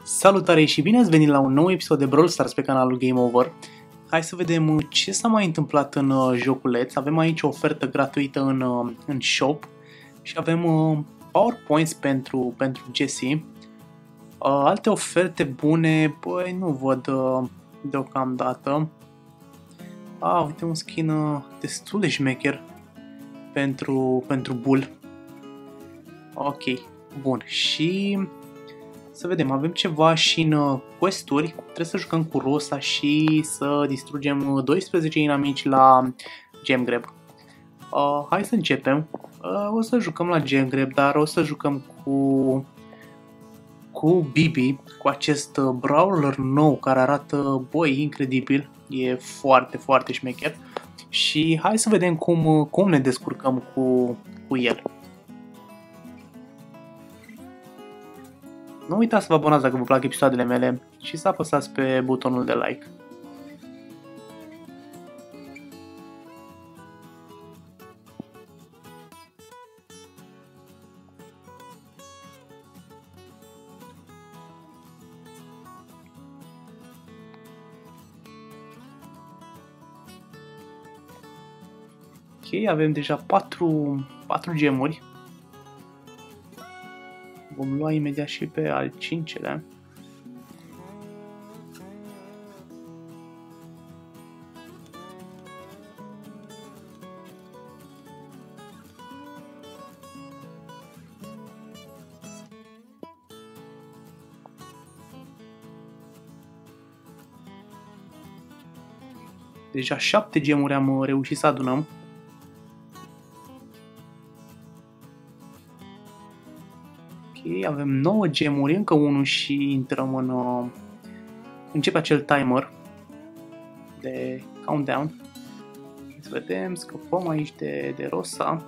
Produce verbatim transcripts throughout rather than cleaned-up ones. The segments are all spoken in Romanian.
Salutare și bine ați venit la un nou episod de Brawl Stars pe canalul Game Over. Hai să vedem ce s-a mai întâmplat în uh, joculeț. Avem aici o ofertă gratuită în, uh, în shop și avem uh, PowerPoints pentru, pentru Jessie. Uh, alte oferte bune, băi, nu văd uh, deocamdată. Ah, uite un skin uh, destul de șmecher pentru, pentru Bull. Ok, bun. Și să vedem, avem ceva și în quest-uri. Trebuie să jucăm cu Rosa și să distrugem doisprezece inamici la Gem Grab. Uh, hai să începem. Uh, o să jucăm la Gem Grab, dar o să jucăm cu cu Bibi, cu acest brawler nou care arată, boi, incredibil. E foarte, foarte șmecher. Și hai să vedem cum, cum ne descurcăm cu, cu el. Nu uitați să vă abonați dacă vă plac episoadele mele și să apăsați pe butonul de like. Ok, avem deja patru, patru gemuri. Vom lua imediat și pe al cincelea. Deja șapte gemuri am reușit să adunăm. Ok, avem nouă gemuri, încă unul și intrăm în... Uh, începe acel timer de countdown. Să vedem, scăpăm aici de, de Rosa.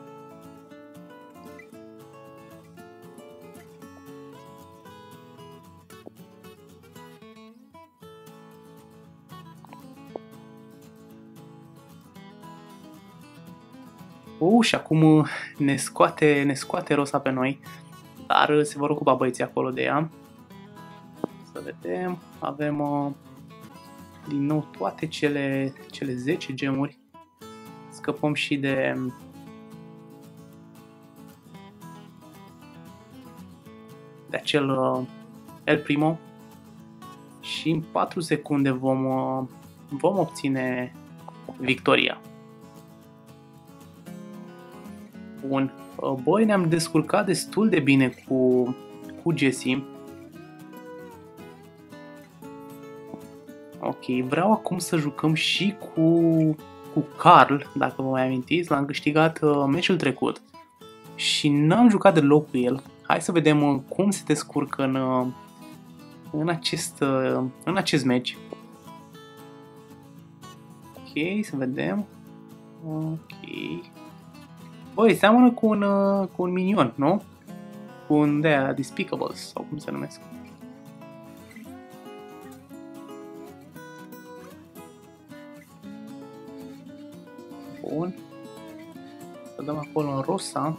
Uh, și acum ne scoate, ne scoate Rosa pe noi. Dar se vor ocupa băieții acolo de ea. Să vedem. Avem uh, din nou toate cele, cele zece gemuri. Scăpăm și de... de acel uh, El Primo. Și în patru secunde vom, uh, vom obține victoria. Bun. Băi, ne-am descurcat destul de bine cu, cu Jessie. Ok, vreau acum să jucăm și cu, cu Carl, dacă vă mai amintiți. L-am câștigat uh, meciul trecut și n-am jucat deloc cu el. Hai să vedem uh, cum se descurcă în, uh, în, acest, uh, în acest meci. Ok, să vedem. Ok. Băi, seamănă cu un, uh, cu un minion, nu? Cu un de-aia Despicables, sau cum se numesc. Bun. Să dăm acolo în Rosa.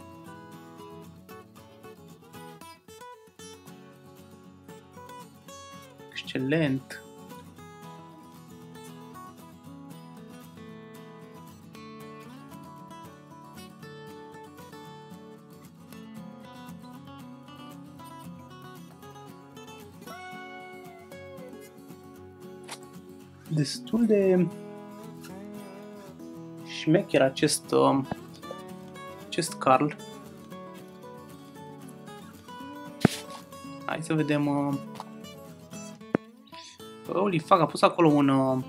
Excelent. Destul de șmecher acest, uh, acest Carl. Hai să vedem. Uh... Holy fuck, a pus acolo un... Uh...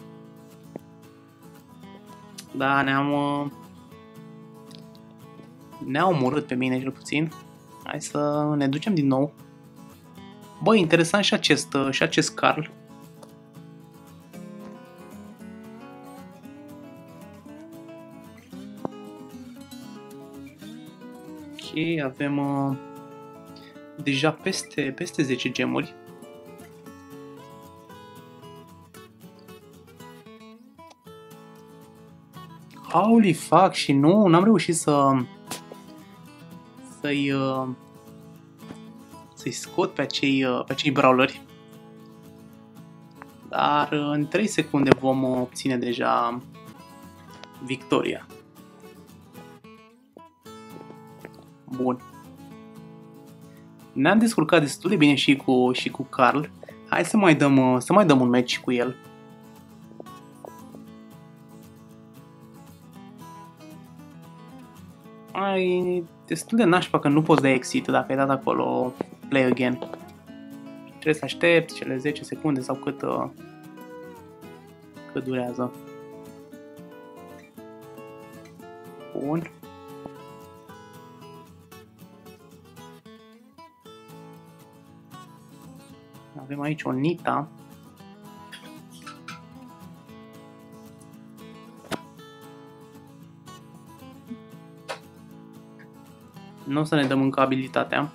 Da, ne-am... Uh... ne-a omorât pe mine cel puțin. Hai să ne ducem din nou. Băi, interesant și acest, uh, și acest Carl. Ok, avem uh, deja peste, peste zece gemuri. Holy fuck, și nu, n-am reușit să să-i uh, să să-i scot pe acei, pe acei brawleri. Dar în trei secunde vom obține deja victoria. Bun. Ne-am descurcat destul de bine și cu, și cu Carl. Hai să mai dăm, să mai dăm un match cu el. Ai destul de nașpa că nu poți da exit dacă ai dat acolo play again. Trebuie să aștepți cele zece secunde sau cât, cât durează. Bun. Avem aici o Nita. Nu o să ne dăm încă abilitatea.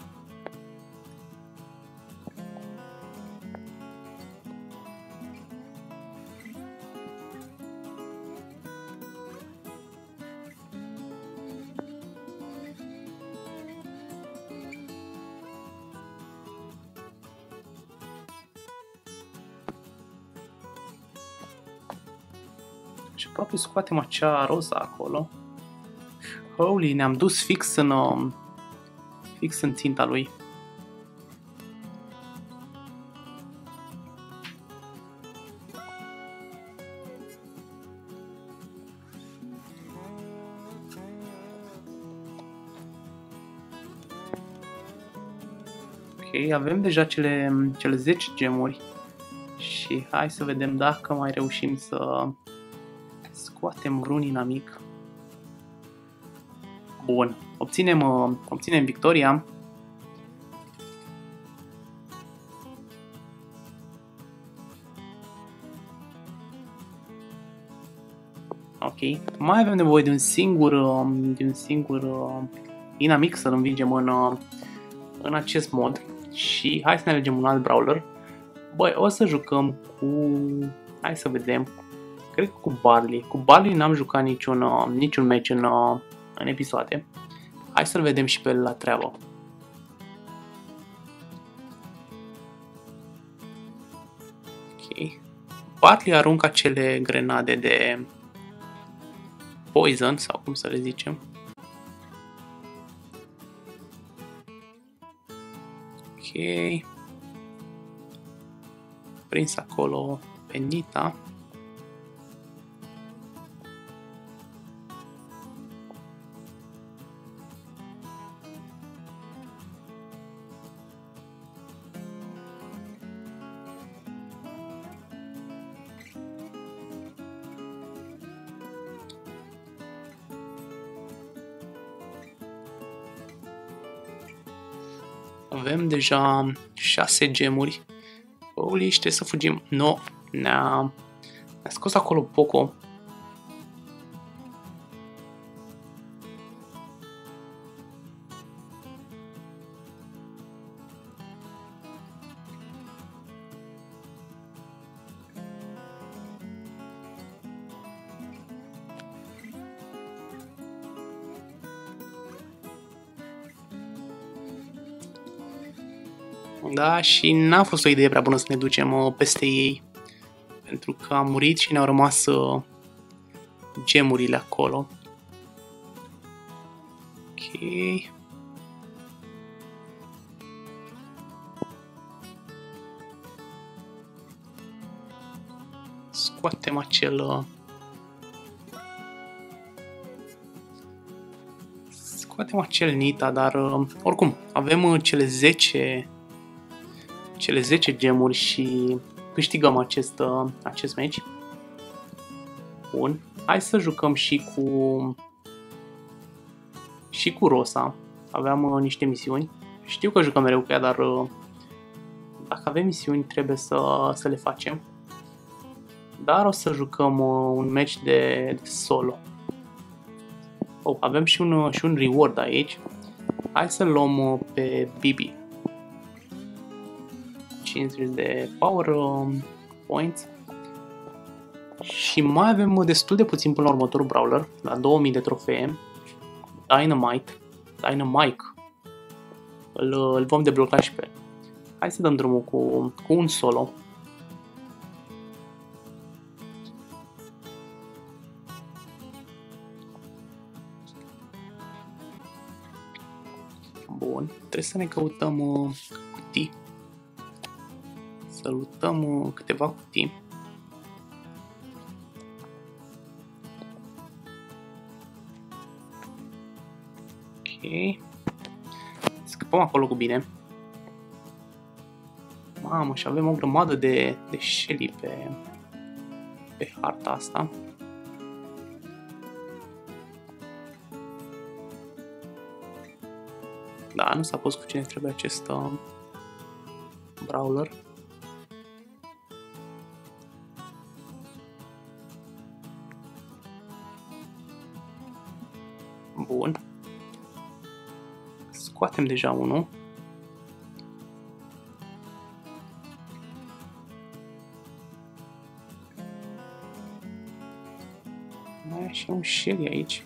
Și aproape scoatem acea roză acolo. Holy, ne-am dus fix în, fix în ținta lui. Ok, avem deja cele, cele zece gemuri. Și hai să vedem dacă mai reușim să scoatem vreun inamic. Bun, obținem, obținem victoria. Ok, mai avem nevoie de un singur, de un singur inamic să-l învingem în, în acest mod. Și hai să ne alegem un alt brawler. Băi, o să jucăm cu... Hai să vedem. Cred că cu Barley. Cu Barley n-am jucat niciun, niciun match în, în episoade. Hai să-l vedem și pe el la treabă. Ok. Barley aruncă acele grenade de poison, sau cum să le zicem. Ok. Prins acolo pe Nita. Avem deja șase gemuri. Holy, trebuie să fugim. No, ne-a ne scos acolo Poco. Da, și n-a fost o idee prea bună să ne ducem uh, peste ei, pentru că am murit și ne-au rămas uh, gemurile acolo. Ok. Scoatem acel... Uh, scoatem acel Nita, dar uh, oricum, avem uh, cele zece... cele zece gemuri și câștigăm acest, acest match. Bun. Hai să jucăm și cu și cu Rosa. Aveam uh, niște misiuni. Știu că jucăm mereu cu ea, dar uh, dacă avem misiuni trebuie să, să le facem. Dar o să jucăm uh, un match de, de solo. Oh, avem și un, uh, și un reward aici. Hai să luăm uh, pe Bibi. cincizeci de power points. Și mai avem destul de puțin până la următorul brawler, la două mii de trofee. Dynamite, Dynamite. Îl, îl vom debloca și pe hai să dăm drumul cu, cu un solo. Bun, trebuie să ne căutăm uh, cutii. Să lutăm uh, câteva cutii. Ok. Scăpăm acolo cu bine. Mamă, și avem o grămadă de, de Shelly pe, pe harta asta. Da, nu s-a pus cu cine trebuie acest uh, brawler. Bun. Scoatem deja unul. Mai e și un Shelly aici.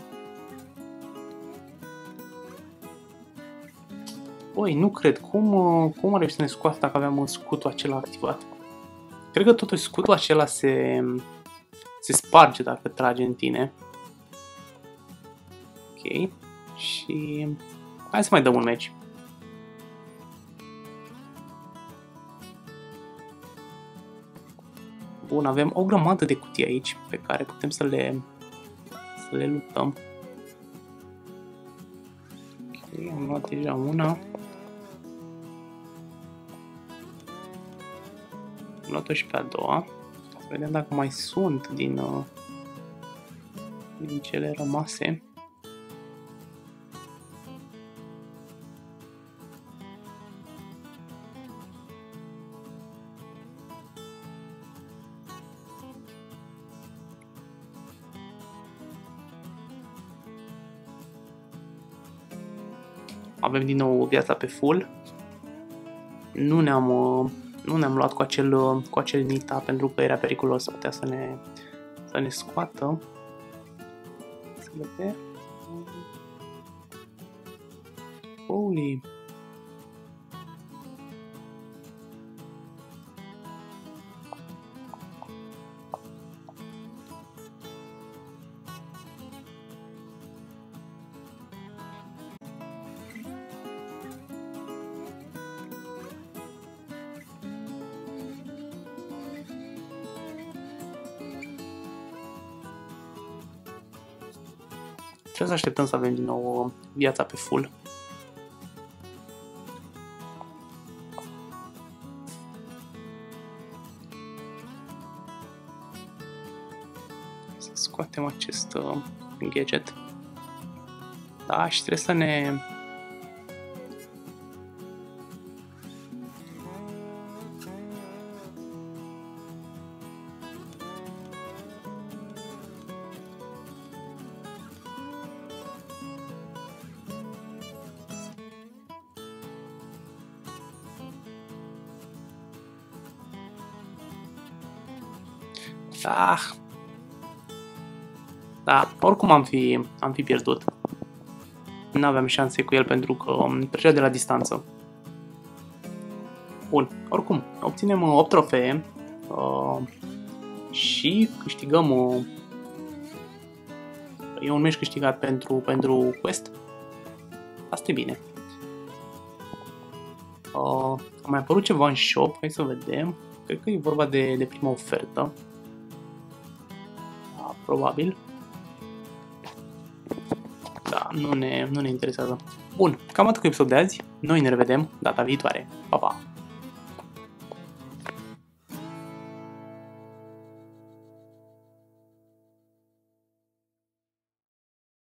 Băi, nu cred. Cum, cum are să ne scoată dacă aveam scutul acela activat? Cred că totuși scutul acela se, se sparge dacă trage în tine. Ok. Și hai să mai dăm un meci. Bun, avem o grămadă de cutii aici pe care putem să le, să le luptăm. Ok, am luat deja una. Am luat-o și pe a doua. Să vedem dacă mai sunt din, uh, din cele rămase. Avem din nou viața pe full. Nu ne-am nu ne-am luat cu acel cu acel Nita pentru că era periculos, să putea să ne să ne scoată. Să vedem. Holy. Trebuie să așteptăm să avem din nou viața pe full. Să scoatem acest uh, gadget. Da, și trebuie să ne... Ah. Da, oricum am fi, am fi pierdut. Nu aveam șanse cu el pentru că trecea de la distanță. Bun, oricum, obținem opt trofee uh, și câștigăm... Uh, e un meci câștigat pentru, pentru quest. Asta e bine. Uh, a mai apărut ceva în shop, hai să vedem. Cred că e vorba de, de prima ofertă. Probabil. Da, nu ne, nu ne interesează. Bun, cam atât cu episodul de azi. Noi ne revedem data viitoare. Pa, pa!